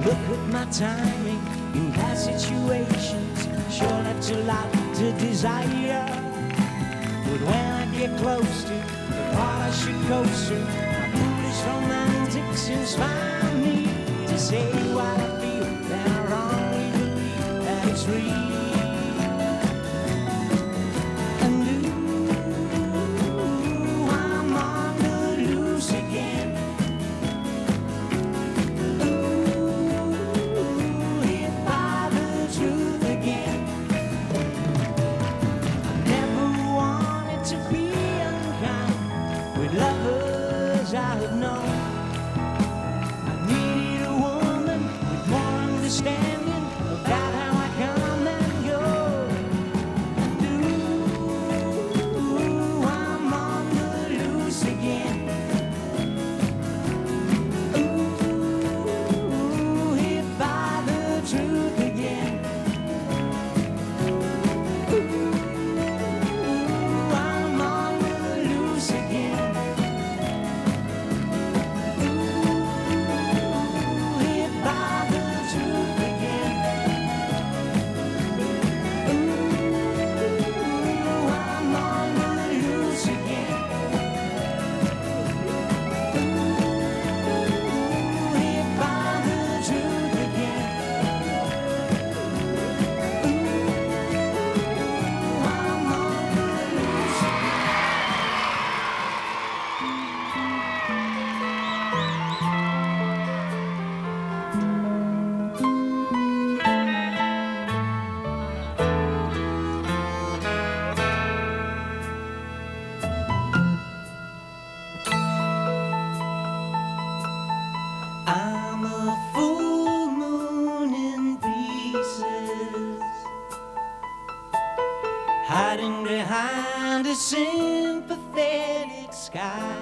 Look at my timing in past situations, sure that's a lot to desire. But when I get close to the part I should coast to, my foolish romantics inspire me to say what I feel, then I wrongly believe that it's real. Hiding behind a sympathetic sky,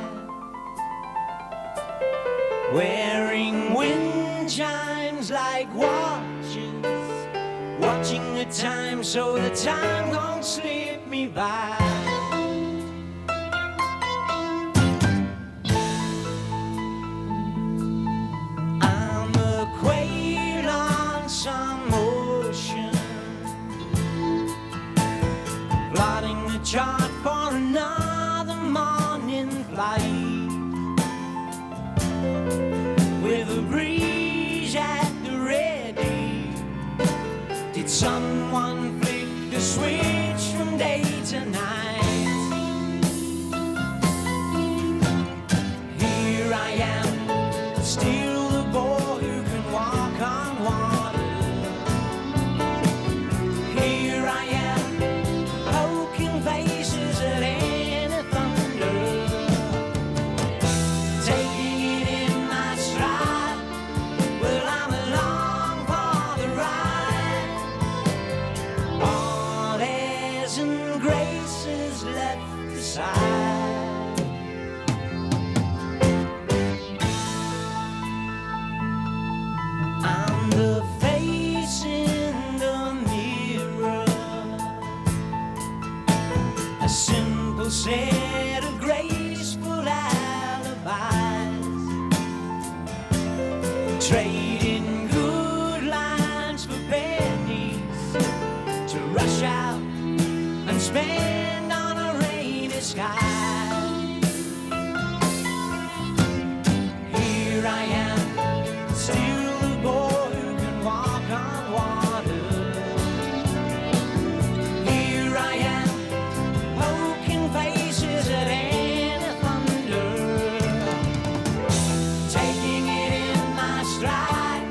wearing wind chimes like watches, watching the time so the time don't slip me by. I'm a quail on some ocean, plotting the chart for another morning flight, with a breeze at the ready. Did someone flick the switch from day to night? Here I am, still the boy who can walk on water. Here I am, poking faces at any thunder, taking it in my stride. Well, I'm along for the ride. All airs and graces left aside. I'm the face in the mirror, a simple set of graceful alibis, trading good lines for pennies to rush out and spend on a rainy sky. Here I am, still the boy who can walk on water. Here I am, poking faces at any thunder, taking it in my stride.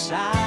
side.